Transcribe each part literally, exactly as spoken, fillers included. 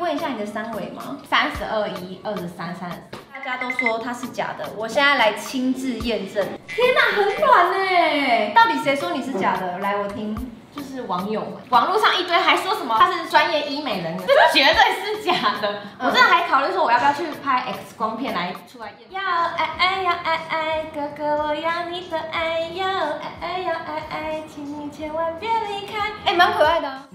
问一下你的三围吗？ 三十二一、二十三、三十。 大家都说它是假的，我现在来亲自验证。天哪，很软哎！到底谁说你是假的？来，我听。 就是网友们，网络上一堆还说什么他是专业医美人员，绝对是假的。我真的还考虑说我要不要去拍 X 光片来出来验。要爱爱要爱爱，哥哥我要你的爱，要爱爱要爱爱，请你千万别离开。 哎，蛮可爱的啊。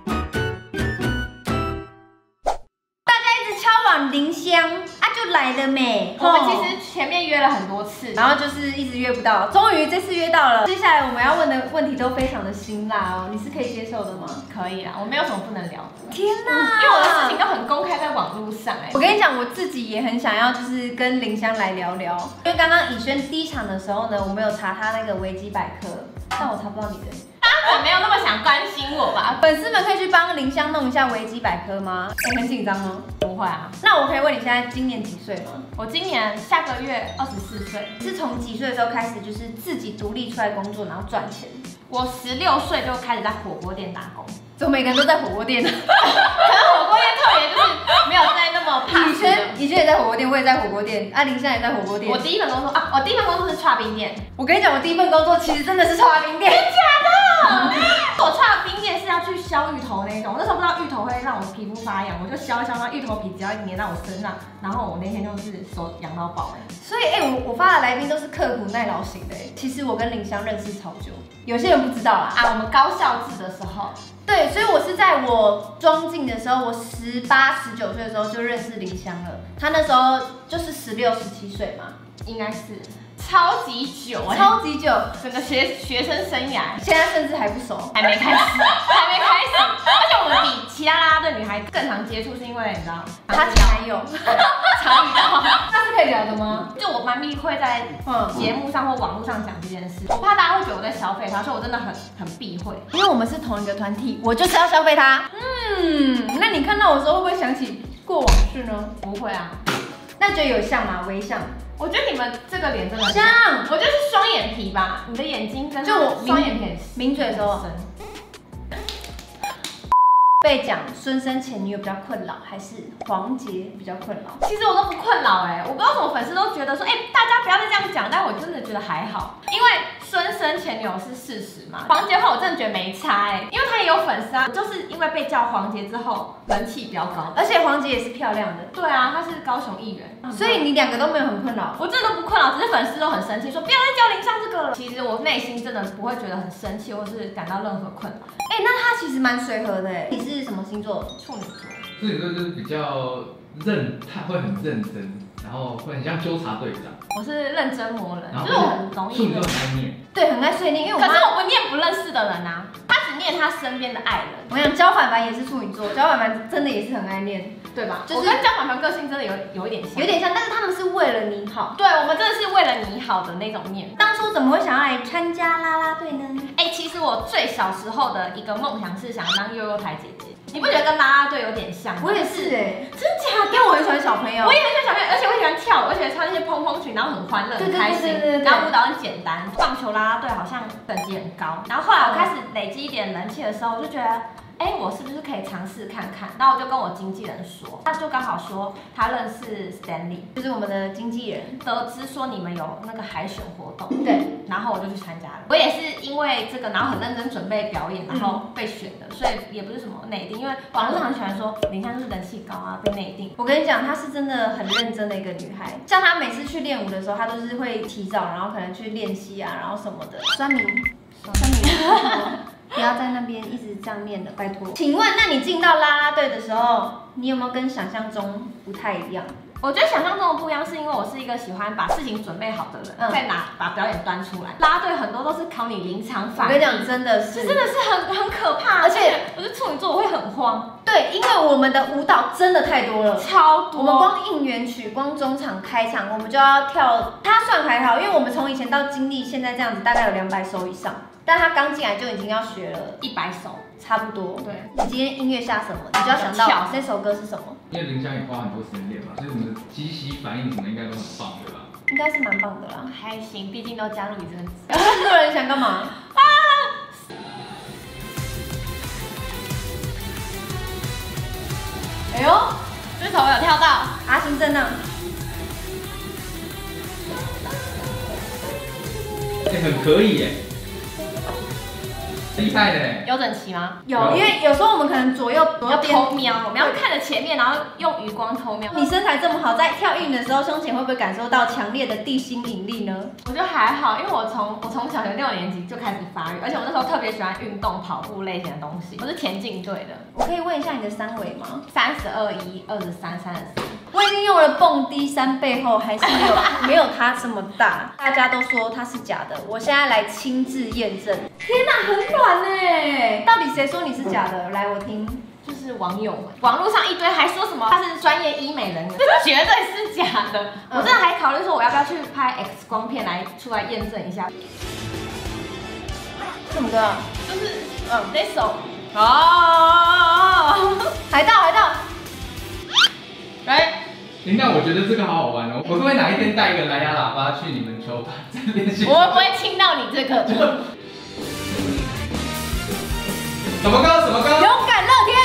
大家一直敲碗林香啊，就来了没？ 我们其实前面约了很多次， 然后就是一直约不到，终于这次约到了。接下来我们要问的问题都非常的辛辣哦，你是可以接受的吗？ 可以啦，我没有什么不能聊的。 天哪， 因为我的事情都很公开在网络上哎。 我跟你讲，我自己也很想要，就是跟林香来聊聊。因为刚刚以轩第一场的时候呢，我们有查他那个维基百科，但我查不到你的。 我没有那么想关心我吧？ 粉丝们可以去帮林香弄一下维基百科吗？哎，很紧张吗？ 不会啊。 那我可以问你现在今年几岁吗？ 我今年下个月二十四岁。 是从几岁的时候开始，就是自己独立出来工作，然后赚钱？ 我十六岁就开始在火锅店打工。 怎么每个人都在火锅店呢？ 可能火锅店特别就是没有在那么怕。 以轩，以轩也在火锅店，我也在火锅店，啊，林香也在火锅店。 我第一份工作啊，我第一份工作是剉冰店。 我跟你讲，我第一份工作其实真的是剉冰店。 真假的？我剉冰店是要去削芋头那一种，我那时候不知道芋头会让我皮肤发痒，我就削一削，那芋头皮只要粘到我身上，然后我那天就是手痒到爆哎。 所以哎、欸，我我发的来宾都是刻苦耐劳型的哎。其实我跟林香认识超久，有些人不知道啦。 啊，我们高校制的时候。 对，所以我是在我装进的时候，我十八、十九岁的时候就认识林香了。她那时候就是十六、十七岁嘛， 应该是超级久哎、欸， 超级久， 整个学学生生涯， 现在甚至还不熟， 还没开始，还没开始。而且我们比其他啦啦队女孩更常接触，是因为你知道， 她前男友常遇到， 那是可以聊的吗？ 就我蛮避讳在节目上或网络上讲这件事，我怕大家会觉得我在消费她，所以我真的很很避讳。 因为我们是同一个团体，我就是要消费她。嗯，那你看到我的时候会不会想起过往事呢？ 不会啊。 那觉得有像吗？微像？ 我觉得你们这个脸真的像， 我觉得是双眼皮吧，你的眼睛跟就我双眼皮抿嘴的时候。被讲孙生前女友比较困扰，还是黄杰比较困扰？ 其实我都不困扰哎、欸，我不知道为什么粉丝都觉得说，哎、欸，大家不要再这样讲，但我真的觉得还好，因为孙生前女友是事实嘛。黄杰的话我真的觉得没差哎、欸，因为他也有粉丝啊，就是因为被叫黄杰之后人气飙高， 而且黄杰也是漂亮的。 对啊，他是高雄艺人， 所以你两个都没有很困扰。 我真的都不困扰，只是粉丝都很生气，说不要再叫林香这个了。其实我内心真的不会觉得很生气，或是感到任何困扰。 哎、欸，那他其实蛮随和的哎。你是什么星座？ 处女座。 处女座就是比较认，他会很认真，然后会很像纠察队长。 我是认真磨人， 然后就是我很容易。 处女座很爱念。 对，很爱碎念，因为我可是我不念不认识的人啊，他只念他身边的爱人。 我想焦凡凡也是处女座，焦凡凡真的也是很爱念， 对吧？ 就是我跟焦凡凡个性真的有有一点像， 有点像，但是他们是为了你好。 对，我们真的是为了你好的那种念。 当初怎么会想要来参加啦啦队呢？ 哎、欸，其实我最小时候的一个梦想是想要当悠悠台姐姐。你不觉得跟啦啦队有点像吗？ 我也是哎、欸， 真假的？ 因为我很喜欢小朋友， 我也很喜欢小朋友，而且我喜欢跳舞，而且穿那些蓬蓬裙，然后很欢乐、很开心，然后舞蹈很简单。棒球啦啦队好像等级很高，然后后来我开始累积一点人气的时候，我就觉得，哎、欸，我是不是可以尝试看看？然后我就跟我经纪人说，他就刚好说他认识 Stanley， 就是我们的经纪人， 得知说你们有那个海选活动， 对， 然后我就去参加了。我也是因为这个，然后很认真准备表演，然后被选的，所以也不是什么内定，因为网络上很喜欢说林香是人气高啊，被内定。 我跟你讲，她是真的很认真的一个女孩，像她每次去练舞的时候，她都是会提早，然后可能去练习啊，然后什么的。酸民，酸民。不要在那边一直这样念了，拜托。请问，那你进到啦啦队的时候，你有没有跟想象中不太一样？ 我觉得想象中的不一样，是因为我是一个喜欢把事情准备好的人，嗯、再拿把表演端出来。啦啦队很多都是考你临场反应， 我跟你讲，真的是， 这真的是很很可怕。而且我是处女座，我会很慌。 对，因为我们的舞蹈真的太多了， 超多。 我们光应援曲，光中场开场，我们就要跳。他算还好，因为我们从以前到经历现在这样子，大概有两百首以上。但他刚进来就已经要学了一百首， 差不多。 对， 你今天音乐下什么，你就要想到这首歌是什么。 因为林香也花很多时间练嘛，所以我们的即席反应什么应该都很棒，对吧？ 应该是蛮棒的啦， 还行，毕竟都加入你这个。 那么多人想干嘛？啊！哎呦！ 阿星正呢？ 哎，很可以耶，厉害呢。 有整齐吗？ 有，因为有时候我们可能左右左要右边， 偷瞄，我们要看着前面，然后用余光偷瞄。 你身材这么好，在跳运的时候，胸前会不会感受到强烈的地心引力呢？ 我觉得还好，因为我从我从小学六年级就开始发育，而且我那时候特别喜欢运动、跑步类型的东西。我是田径队的。 我可以问一下你的三围吗？ 三十二一、二十三、三十三。 我已经用了蹦迪三背后，还是没有没有它这么大。大家都说它是假的，我现在来亲自验证。天哪，很软哎！到底谁说你是假的？来，我听。 就是网友们，网络上一堆还说什么他是专业医美人员，这绝对是假的。我真的还考虑说我要不要去拍 X 光片来出来验证一下。 什么歌？ 就是嗯，这首哦， 海盗海盗。 来， 那我觉得这个好好玩哦，我会不会哪一天带一个蓝牙喇叭去你们球场练习？ 我不会听到你这个。 什么歌？什么歌？ 勇敢乐天。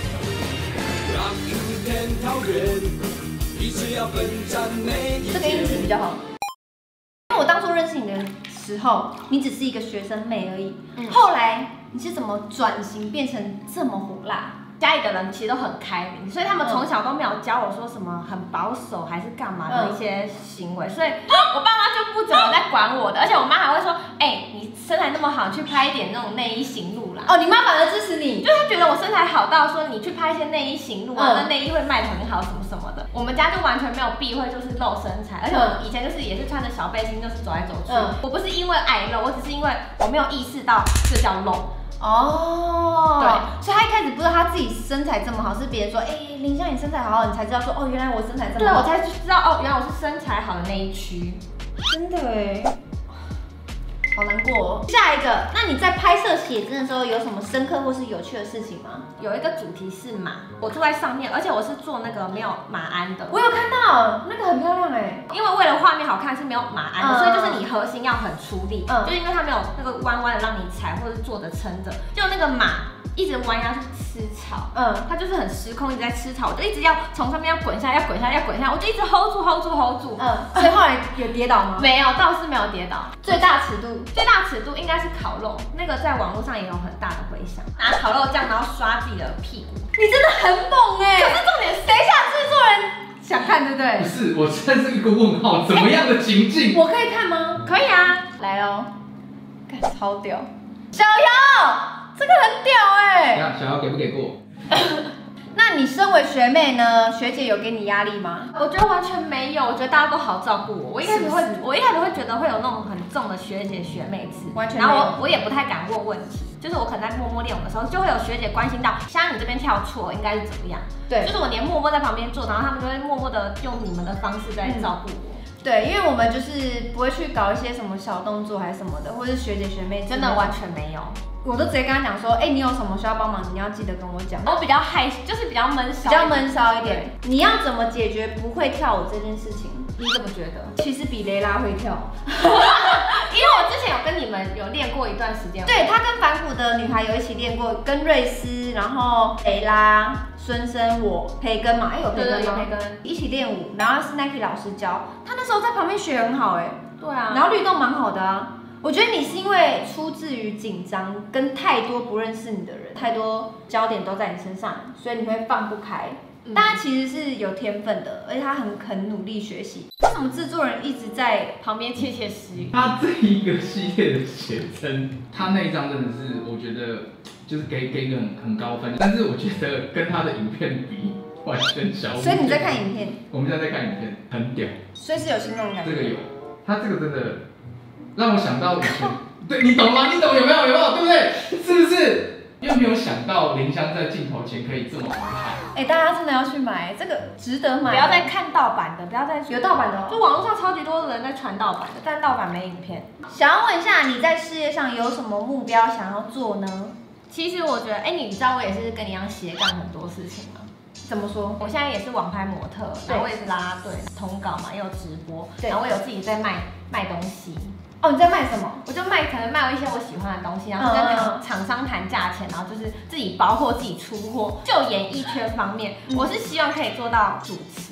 这个音质比较好。因为我当初认识你的时候，你只是一个学生妹而已。嗯、后来你是怎么转型变成这么火辣？ 家里的人其实都很开明，所以他们从小都没有教我说什么很保守还是干嘛的一些行为，所以我爸妈就不怎么在管我的，而且我妈还会说，哎、欸，你身材那么好，去拍一点那种内衣型录啦。 哦，你妈反而支持你， 就她觉得我身材好到说你去拍一些内衣型录啊，那内衣会卖得很好什么什么的。我们家就完全没有避讳，就是露身材，而且我以前就是也是穿着小背心，就是走来走去。嗯、我不是因为爱露，我只是因为我没有意识到这叫露。 哦， 对， 所以他一开始不知道他自己身材这么好，是别人说，哎、欸，林香你身材好好，你才知道说，哦，原来我身材这么好， 对，我才知道哦，原来我是身材好的那一区， 真的哎，好难过哦。下一个，那你在拍摄写真的时候有什么深刻或是有趣的事情吗？ 有一个主题是马，我坐在上面，而且我是做那个没有马鞍的。 我有看到，那个很漂亮哎。 因为为了画面好看是没有马鞍的，嗯、所以就是你核心要很出力，嗯、就因为它没有那个弯弯的让你踩或者坐着撑着，就那个马一直弯下去吃草，嗯，它就是很失控，一直在吃草，我就一直要从上面要滚下，要滚下，要滚下，我就一直 hold 住 hold 住 hold 住， 嗯，所以后来有跌倒吗？ 没有，倒是没有跌倒。 最大尺度， 最大尺度应该是烤肉，那个在网络上也有很大的回响，拿烤肉酱然后刷自己的屁股， 你真的很猛哎！ 可是重点是， 等一下，制作人想看对不对？ 不是，我真是一个问号，怎么样的情境？ 我可以看吗？ 可以啊， 来哦，看超屌，小姚。这个很屌哎、 欸！小姚给不给过？ 那你身为学妹呢？学姐有给你压力吗？ 我觉得完全没有，我觉得大家都好照顾我。我一开始会，是是我一开始会觉得会有那种很重的学姐学妹制， 完全没有。 然后我我也不太敢问问题，就是我可能在默默练舞的时候，就会有学姐关心到，像你这边跳错应该是怎么样？对，就是我连默默在旁边做，然后他们就会默默的用你们的方式在照顾我。嗯对，因为我们就是不会去搞一些什么小动作还是什么的，或者是学姐学妹真的完全没有。 我都直接跟他讲说，哎、欸，你有什么需要帮忙，你要记得跟我讲。 我比较害羞，就是比较闷骚， 比较闷骚一点。你要怎么解决不会跳舞这件事情？ 你怎么觉得？ 其实比雷拉会跳， 因为我之前有跟你们有练过一段时间。 对，他跟反骨的女孩有一起练过，跟瑞斯，然后雷拉、孙生、我、培根嘛，哎、欸，有培根吗？ 培根一起练舞，然后是 Nike 老师教，他那时候在旁边学很好、欸，哎， 对啊， 然后律动蛮好的啊。我觉得你是因为出自于紧张，跟太多不认识你的人，太多焦点都在你身上，所以你会放不开。嗯、但他其实是有天分的，而且他很很努力学习。为什么制作人一直在旁边窃窃私语？ 他这一个系列的写真，他那一张真的是，我觉得就是给给一个很很高分，但是我觉得跟他的影片比，完全小。 所以你在看影片？ 我们现在在看影片，很屌。 所以是有心动感觉。 这个有，他这个真的。让我想到以前，对你懂吗？你懂有没有？有没有？对不对？是不是？又没有想到林香在镜头前可以这么厉害。 哎、欸，大家真的要去买，这个值得买。 不要再看盗版的，不要再有盗版的、哦， 就网络上超级多的人在传盗版的，但盗版没影片。 想要问一下，你在事业上有什么目标想要做呢？ 其实我觉得，哎、欸，你知道我也是跟你一样斜杠很多事情吗？ 怎么说？ 我现在也是网拍模特，然后我也是啦啦队、通告嘛，也有直播，然后我有自己在卖卖东西。 哦，你在卖什么？ 我就卖，可能卖一些我喜欢的东西，然后跟那种厂商谈价钱，然后就是自己包货、自己出货。就演艺圈方面，嗯、我是希望可以做到主持，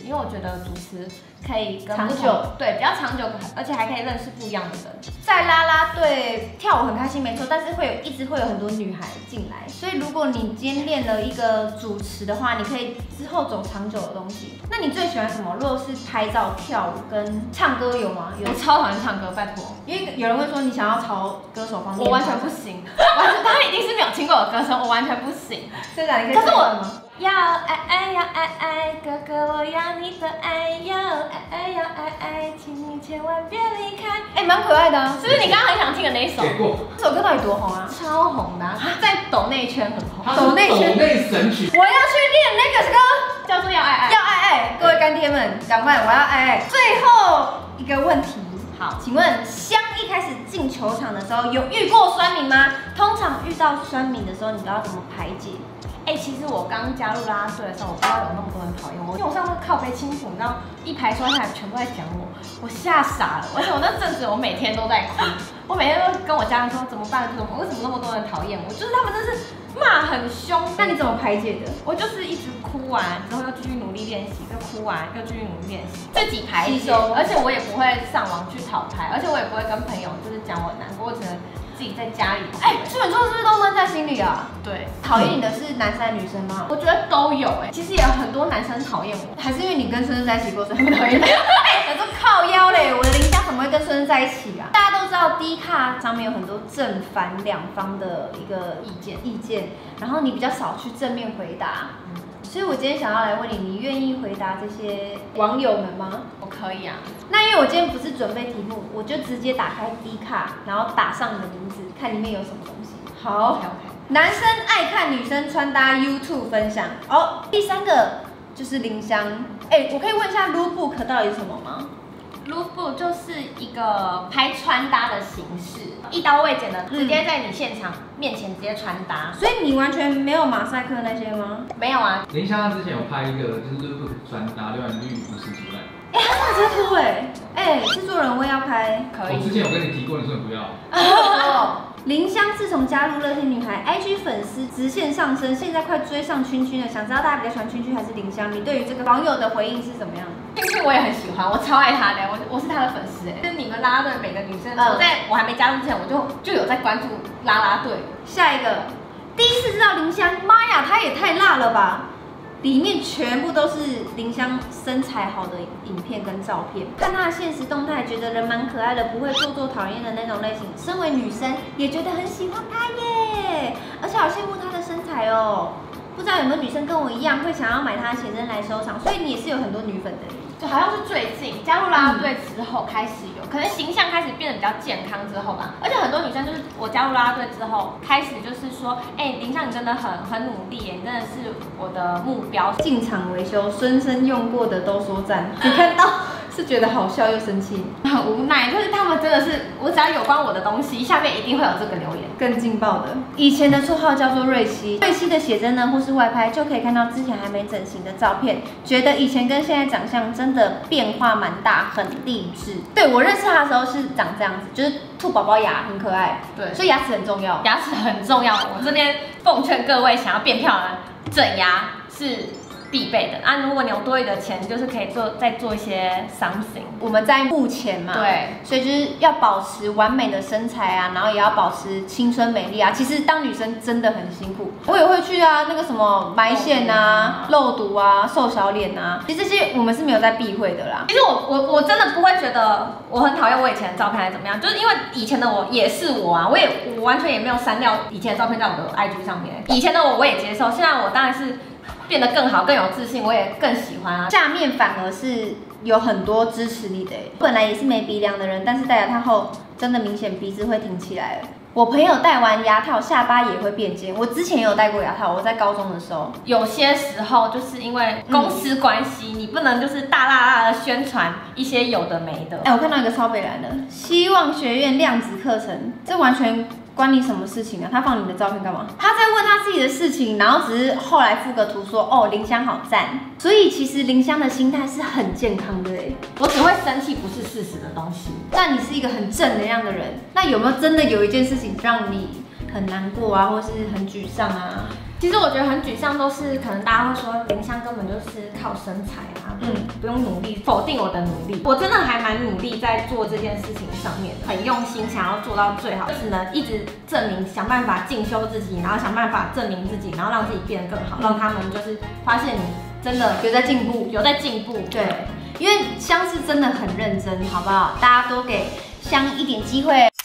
因为我觉得主持可以跟长久， 对，比较长久，而且还可以认识不一样的人。 在啦啦队跳舞很开心没错，但是会有一直会有很多女孩进来，所以如果你今天练了一个主持的话，你可以之后走长久的东西。那你最喜欢什么？如果是拍照、跳舞跟唱歌有吗？有我。超讨厌唱歌，拜托， 因为有人会说你想要朝歌手方面， 我完全不行，完全他一定是没有听过我歌声，我完全不行。 真的，你可以。 可是我吗？ 要爱爱要爱爱，哥哥我要你的爱，要爱爱要爱爱，请你千万别离开。 哎，蛮可爱的啊。 是不是你刚刚很想听的那一首？ 给过。 这首歌到底多红啊？ 超红的、啊，在抖内圈很红。 它是抖内神曲。 我要去练那个歌， 叫做要爱爱。 要爱爱，各位干爹们，赶快，我要爱爱。最后一个问题。好，请问香一开始进球场的时候有遇过酸民吗？通常遇到酸民的时候，你都要怎么排解？ 哎、欸，其实我刚加入啦啦队的时候，我不知道有那么多人讨厌我，因为我上那个靠背青谱，你知道一排刷下来全部在讲我，我吓傻了。而且我那阵子我每天都在哭，我每天都跟我家人说怎么办？怎么为什么那么多人讨厌我？就是他们真是骂很凶。 那你怎么排解的？ 我就是一直哭完之后又继续努力练习，又哭完又继续努力练习，自己排解。而且我也不会上网去讨拍，而且我也不会跟朋友就是讲我难过，我只能自己在家里。 哎、欸，基本上是不是都闷在心里啊？ 对， 讨厌你的是男生还是女生吗？ 我觉得都有哎、欸，其实也有很多男生讨厌我， 还是因为你跟孙孙在一起过，所以他们讨厌你。哎，我说靠腰嘞，我的邻家怎么会跟孙孙在一起啊？大家都知道 D 卡上面有很多正反两方的一个意见意见，然后你比较少去正面回答。嗯，所以我今天想要来问你，你愿意回答这些网友们吗？ 我可以啊。 那因为我今天不是准备题目，我就直接打开 D 卡，然后打上你的名字，看里面有什么东西。好 ，OK OK。 男生爱看女生穿搭 YouTube 分享哦。第三个就是林香，哎，我可以问一下 Lookbook 到底是什么吗？ Lookbook 就是一个拍穿搭的形式，一刀未剪的，直接在你现场面前直接穿搭。 所以你完全没有马赛克那些吗？ 没有啊。 林香她之前有拍一个就是 Lookbook 穿搭六万绿五十几万。 哎，他真的直接脱哎，哎，制作人我也要拍， 可以。 我之前有跟你提过，你说你不要。 哦。林香自从加入乐天女孩 ，I G 粉丝直线上升，现在快追上圈圈了。想知道大家比较喜欢圈圈还是林香？你对于这个网友的回应是怎么样的？ 圈圈我也很喜欢，我超爱他的，我我是他的粉丝哎。就是你们啦啦队每个女生，嗯、我在我还没加入之前，我就就有在关注啦啦队。 下一个，第一次知道林香，妈呀，她也太辣了吧！里面全部都是林香身材好的影片跟照片，看她的现实动态，觉得人蛮可爱的，不会做作讨厌的那种类型。身为女生，也觉得很喜欢她耶，而且好羡慕她的身材哦。不知道有没有女生跟我一样，会想要买她的写真来收藏，所以你也是有很多女粉的。 就好像是最近加入啦啦队之后开始有，可能形象开始变得比较健康之后吧。而且很多女生就是我加入啦啦队之后，开始就是说，哎、欸，林香你真的很很努力耶，你真的是我的目标。 进场维修，孙生用过的都说赞，你看到是觉得好笑又生气， 很无奈，就是他们真的是，我只要有关我的东西，下面一定会有这个留言。 更劲爆的，以前的绰号叫做瑞希，瑞希的写真呢，或是外拍就可以看到之前还没整形的照片，觉得以前跟现在长相真的变化蛮大，很励志。对，我认识他的时候是长这样子，就是兔宝宝牙很可爱，对，所以牙齿很重要， 牙齿很重要。我这边奉劝各位想要变漂亮，整牙是必备的啊！如果你有多余的钱，就是可以做再做一些 something。 我们在目前嘛， 对， 所以就是要保持完美的身材啊，然后也要保持青春美丽啊。其实当女生真的很辛苦，我也会去啊，那个什么埋线啊、肉毒啊、瘦小脸啊，其实这些我们是没有在避讳的啦。 其实我我我真的不会觉得我很讨厌我以前的照片还是怎么样，就是因为以前的我也是我啊，我也我完全也没有删掉以前的照片在我的 I G 上面。以前的我我也接受，现在我当然是变得更好、更有自信，我也更喜欢啊。 下面反而是有很多支持你的，本来也是没鼻梁的人，但是戴牙套后真的明显鼻子会挺起来了。我朋友戴完牙套，下巴也会变尖。我之前也有戴过牙套，我在高中的时候。 有些时候就是因为公司关系，嗯、你不能就是大大大的宣传一些有的没的。 哎、欸，我看到一个超北蓝的，希望学院量子课程，这完全关你什么事情啊？他放你的照片干嘛？他在问他自己的事情，然后只是后来附个图说，哦，林香好赞。所以其实林香的心态是很健康的哎。 我只会生气不是事实的东西。 那你是一个很正能量的人，那有没有真的有一件事情让你很难过啊，或是很沮丧啊？ 其实我觉得很沮丧，都是可能大家会说林香根本就是靠身材啊，嗯，不用努力，否定我的努力。我真的还蛮努力在做这件事情上面的，很用心想要做到最好，只能一直证明，想办法进修自己，然后想办法证明自己，然后让自己变得更好，让他们就是发现你真的有在进步， 有在进步。 对，因为香是真的很认真，好不好？大家都给香一点机会。